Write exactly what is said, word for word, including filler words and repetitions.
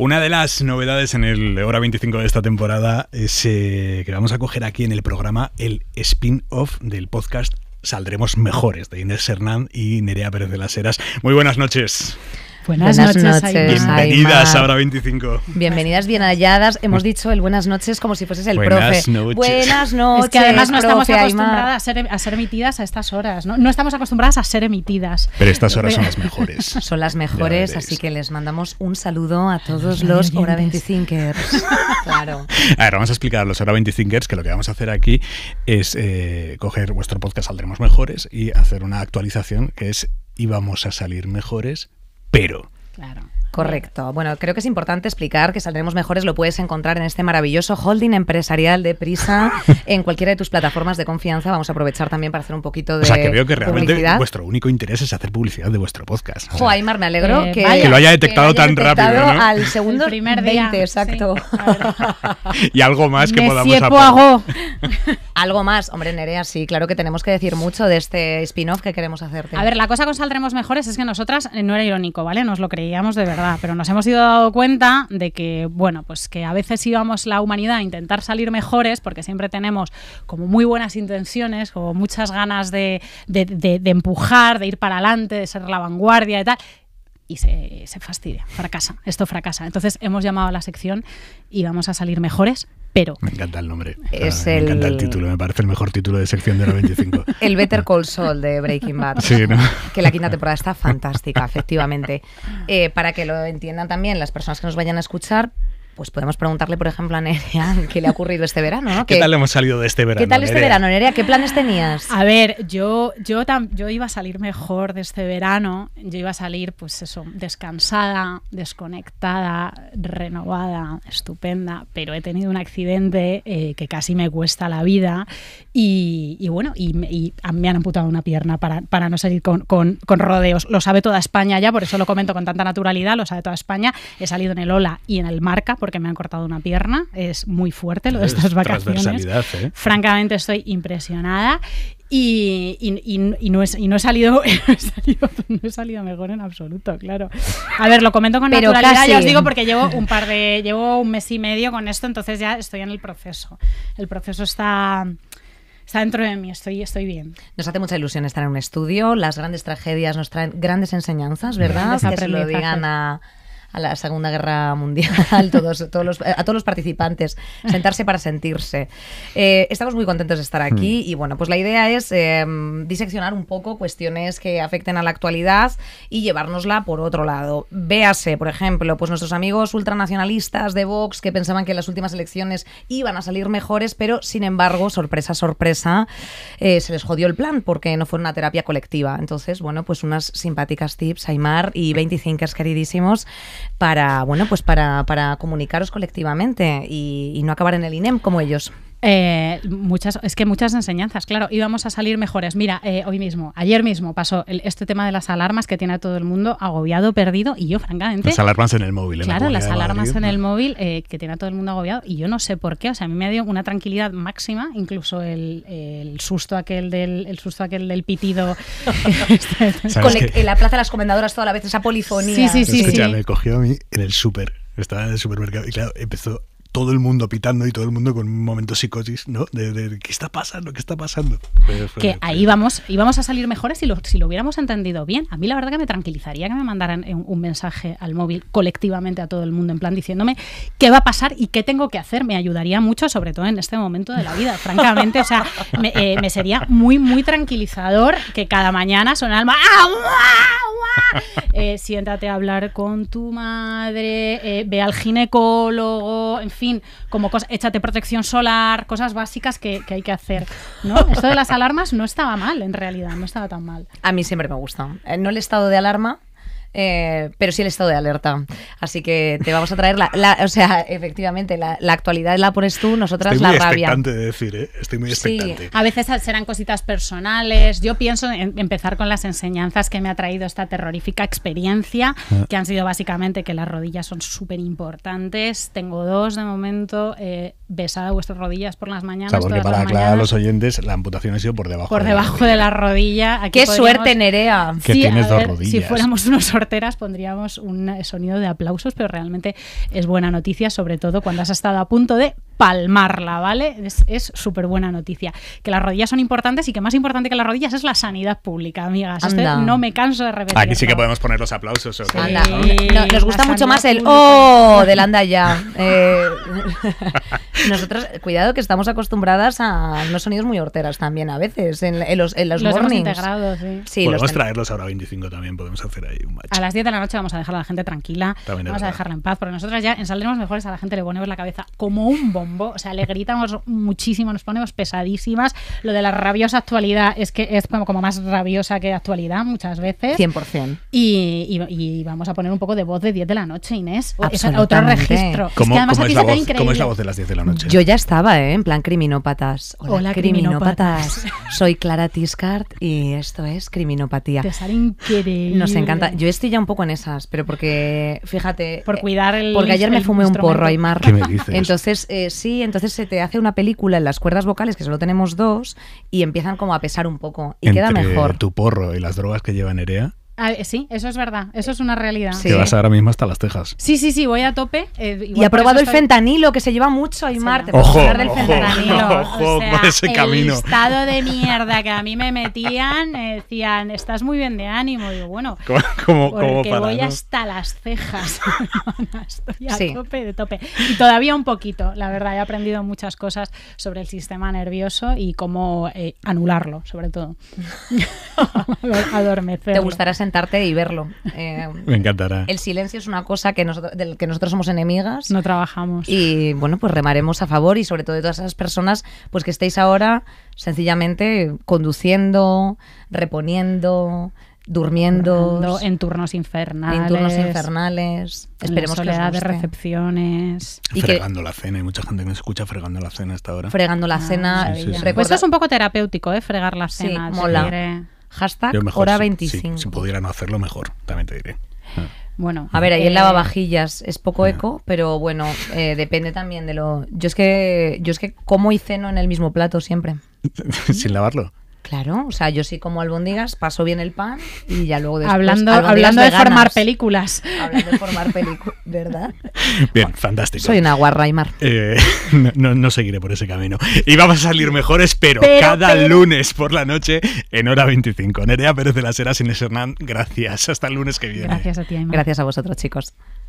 Una de las novedades en el Hora veinticinco de esta temporada es eh, que vamos a coger aquí en el programa el spin-off del podcast Saldremos Mejores, de Inés Hernán y Nerea Pérez de las Heras. Muy buenas noches. Buenas, buenas noches, noches bienvenidas Aymar. A Hora veinticinco. Bienvenidas, bien halladas. Hemos dicho el buenas noches como si fueses el buenas profe. Noches. Buenas noches. Es que además no estamos profe acostumbradas a ser, a ser emitidas a estas horas, ¿no? No estamos acostumbradas a ser emitidas. Pero estas horas son las mejores. Son las mejores, así que les mandamos un saludo a todos los Hora veinticinquers. Claro. A ver, vamos a explicar a los Hora veinticinquers que lo que vamos a hacer aquí es eh, coger vuestro podcast Saldremos Mejores y hacer una actualización que es íbamos a salir mejores, pero... Claro. Correcto. Bueno, creo que es importante explicar que Saldremos Mejores lo puedes encontrar en este maravilloso holding empresarial de Prisa en cualquiera de tus plataformas de confianza. Vamos a aprovechar también para hacer un poquito de O sea, que veo que realmente publicidad. Vuestro único interés es hacer publicidad de vuestro podcast. Jo, Aymar, me alegro eh, que, vaya, que lo haya detectado que haya tan detectado rápido, ¿no? Al segundo el primer veinte, día. exacto. Sí, y algo más que podamos Monsieur aportar. Poirot. Algo más. Hombre, Nerea, sí, claro que tenemos que decir mucho de este spin-off que queremos hacerte. A ver, la cosa con Saldremos Mejores es que nosotras, eh, no era irónico, ¿vale? Nos lo creíamos de verdad, pero nos hemos ido dado cuenta de que, bueno, pues que a veces íbamos la humanidad a intentar salir mejores porque siempre tenemos como muy buenas intenciones, como muchas ganas de, de, de, de empujar, de ir para adelante, de ser la vanguardia y tal, y se, se fastidia, fracasa, esto fracasa. Entonces hemos llamado a la sección y vamos a salir mejores, pero... Me encanta el nombre, Es me el... encanta el título, me parece el mejor título de sección de Hora veinticinco. El Better Call Saul de Breaking Bad. Sí, ¿no? Que la quinta temporada está fantástica, efectivamente. Eh, para que lo entiendan también las personas que nos vayan a escuchar, pues podemos preguntarle, por ejemplo, a Nerea qué le ha ocurrido este verano, ¿no? ¿Qué tal hemos salido de este verano? ¿Qué tal este Nerea? verano, Nerea? ¿Qué planes tenías? A ver, yo, yo, tam, yo iba a salir mejor de este verano, yo iba a salir, pues eso, descansada, desconectada, renovada, estupenda, pero he tenido un accidente eh, que casi me cuesta la vida y, y bueno, y, y me han amputado una pierna para, para no salir con, con, con rodeos. Lo sabe toda España ya, por eso lo comento con tanta naturalidad, lo sabe toda España. He salido en el Ola y en el Marca porque me han cortado una pierna, es muy fuerte lo de estas vacaciones. ¿eh? Francamente estoy impresionada y, y, y, y, no, he, y no, he salido, no, he salido, no he salido mejor en absoluto, claro. A ver, lo comento con Pero naturalidad, casi. ya os digo, porque llevo un par de, llevo un mes y medio con esto, entonces ya estoy en el proceso. El proceso está... Está dentro de mí, estoy, estoy bien. Nos hace mucha ilusión estar en un estudio, las grandes tragedias nos traen grandes enseñanzas, ¿verdad? Que se lo digan a... a la Segunda Guerra Mundial, todos, todos los, a todos los participantes, sentarse para sentirse. Eh, estamos muy contentos de estar aquí y bueno, pues la idea es eh, diseccionar un poco cuestiones que afecten a la actualidad y llevárnosla por otro lado. Véase, por ejemplo, pues nuestros amigos ultranacionalistas de Vox que pensaban que las últimas elecciones iban a salir mejores, pero sin embargo, sorpresa, sorpresa, eh, se les jodió el plan porque no fue una terapia colectiva. Entonces, bueno, pues unas simpáticas tips, Aymar y veinticinquers queridísimos, para, bueno, pues para, para comunicaros colectivamente y, y no acabar en el I N E M como ellos. Eh, muchas, es que muchas enseñanzas, claro, íbamos a salir mejores. Mira, eh, hoy mismo, ayer mismo pasó el, este tema de las alarmas que tiene a todo el mundo agobiado, perdido, y yo francamente... Las alarmas en el móvil. En claro, la las alarmas Madrid, en ¿no? el móvil eh, que tiene a todo el mundo agobiado y yo no sé por qué, o sea, a mí me dio una tranquilidad máxima, incluso el, el susto aquel del el susto aquel del pitido. Con el, en la Plaza de las Comendadoras toda la vez, esa polifonía. Sí, sí, sí. Escucha, sí. me cogió a mí en el súper, estaba en el supermercado y claro, empezó todo el mundo pitando y todo el mundo con un momento psicosis, ¿no? De, de, ¿qué está pasando? ¿Qué está pasando? Fue, fue, que fue. ahí vamos, íbamos a salir mejores si lo, si lo hubiéramos entendido bien. A mí la verdad que me tranquilizaría que me mandaran un, un mensaje al móvil colectivamente a todo el mundo, en plan diciéndome qué va a pasar y qué tengo que hacer. Me ayudaría mucho, sobre todo en este momento de la vida, francamente. O sea, me, eh, me sería muy, muy tranquilizador que cada mañana sonara el ma- ¡Ah, guau, guau! Eh, siéntate a hablar con tu madre, eh, ve al ginecólogo, en fin, como cosa, échate protección solar, cosas básicas que, que hay que hacer, ¿no? Esto de las alarmas no estaba mal, en realidad, no estaba tan mal. A mí siempre me gusta. Eh, no el estado de alarma, Eh, pero sí el estado de alerta. Así que te vamos a traer la, la o sea, efectivamente, la, la actualidad la pones tú, nosotras Estoy la muy rabia. expectante de decir, ¿eh? Estoy muy Sí. expectante. A veces serán cositas personales. Yo pienso en empezar con las enseñanzas que me ha traído esta terrorífica experiencia, Ah. que han sido básicamente que las rodillas son súper importantes. Tengo dos de momento. Eh, besad vuestras rodillas por las O mañanas. sea, porque todas para las aclarar a mañanas, los oyentes, la amputación ha sido por debajo por de debajo la de la rodilla. Aquí ¡Qué podríamos- suerte, Nerea! Que Sí, tienes a dos ver, rodillas. Si fuéramos unos horteras pondríamos un sonido de aplausos, pero realmente es buena noticia, sobre todo cuando has estado a punto de palmarla, ¿vale? Es súper buena noticia. Que las rodillas son importantes y que más importante que las rodillas es la sanidad pública, amigas. Esto no me canso de repetir. Aquí sí que podemos poner los aplausos. ¿O sí, anda, ¿no? No, nos gusta mucho más el pública. ¡Oh! del anda ya. Eh, nosotros, cuidado, que estamos acostumbradas a unos sonidos muy horteras también a veces en, en los, en los, los mornings. Hemos integrado, sí. sí podemos los traerlos ahora a veinticinco también, podemos hacer ahí un match. A las diez de la noche vamos a dejar a la gente tranquila, también vamos a dejarla en paz, porque nosotros ya en Saldremos Mejores a la gente le ponemos la cabeza como un bombo, o sea, le gritamos muchísimo, nos ponemos pesadísimas. Lo de la rabiosa actualidad es que es como, como más rabiosa que actualidad muchas veces. cien por ciento. Y, y, y vamos a poner un poco de voz de diez de la noche, Inés. Es otro registro. ¿Cómo, es, que ¿cómo, es la voz, ¿Cómo es la voz de las diez de la noche? Yo ya estaba, ¿eh? En plan criminópatas. Hola, Hola criminópatas. criminópatas. Soy Clara Tiscart y esto es Criminopatía. Te sale increíble. Nos encanta. Yo estoy ya un poco en esas, pero porque, fíjate... Por cuidar el Porque ayer me fumé un porro, Aymar. ¿Qué me dices? Entonces, eh, sí, entonces se te hace una película en las cuerdas vocales, que solo tenemos dos, y empiezan como a pesar un poco. Y Entre queda mejor. Tu porro y las drogas que lleva Nerea. Ah, sí, eso es verdad, eso es una realidad. Sí. Que vas ahora mismo hasta las cejas. Sí, sí, sí, voy a tope. Eh, y ha probado el estoy... fentanilo, que se lleva mucho, Aymar. Sí. Te ojo, hablar del ojo, fentanilo. Ojo, o sea, por ese el camino. estado de mierda que a mí me metían, eh, decían, estás muy bien de ánimo. Digo, bueno, ¿Cómo, cómo, porque cómo para, voy ¿no? hasta las cejas. Estoy a sí. tope de tope. Y todavía un poquito, la verdad, he aprendido muchas cosas sobre el sistema nervioso y cómo eh, anularlo, sobre todo. Adormecerlo. Te gustará sentarte y verlo. Eh, me encantará. El silencio es una cosa que nosotros, del que nosotros somos enemigas. No trabajamos. Y bueno, pues remaremos a favor y sobre todo de todas esas personas pues que estéis ahora sencillamente conduciendo, reponiendo, durmiendo. Durando, en turnos infernales. En turnos infernales. Esperemos en la soledad que os de recepciones. Y fregando que, la cena. Hay mucha gente que nos escucha fregando la cena hasta ahora. Fregando la ah, cena. Sí, sí, sí. Pues esto es un poco terapéutico, ¿eh? Fregar la cena. Sí, mola. Quiere... Hashtag mejor, hora veinticinco. Si, si pudiera no hacerlo, mejor, también te diré. Ah. Bueno, a ver, ahí eh, el lavavajillas es poco eco, pero bueno, eh, depende también de lo... Yo es que yo es que como y ceno en el mismo plato siempre. ¿Sin lavarlo? Claro, o sea, yo sí como albóndigas, paso bien el pan y ya luego después... Hablando, hablando de formar películas. Hablando de formar películas, ¿verdad? Bien, fantástico. Soy una guarra, Aymar. Eh, no, no, no seguiré por ese camino. Y vamos a salir mejores, pero, pero cada pero... lunes por la noche en hora veinticinco. Nerea Pérez de las Heras, Inés Hernán, gracias. Hasta el lunes que viene. Gracias a ti, Aymar. Gracias a vosotros, chicos.